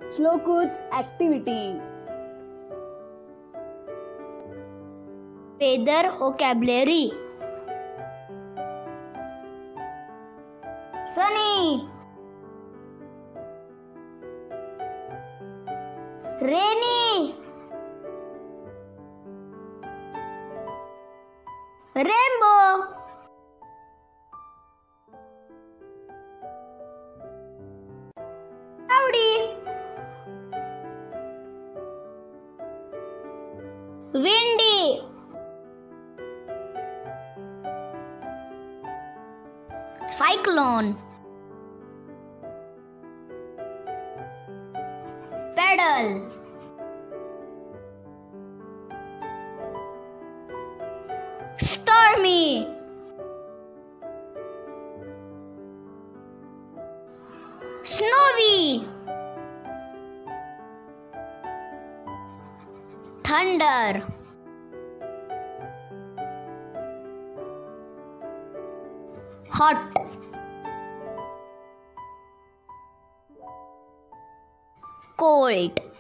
Shloku's activity. Weather vocabulary. Sunny, rainy, rainbow, cloudy, windy, cyclone, puddle, stormy, snowy, thunder, hot, cold.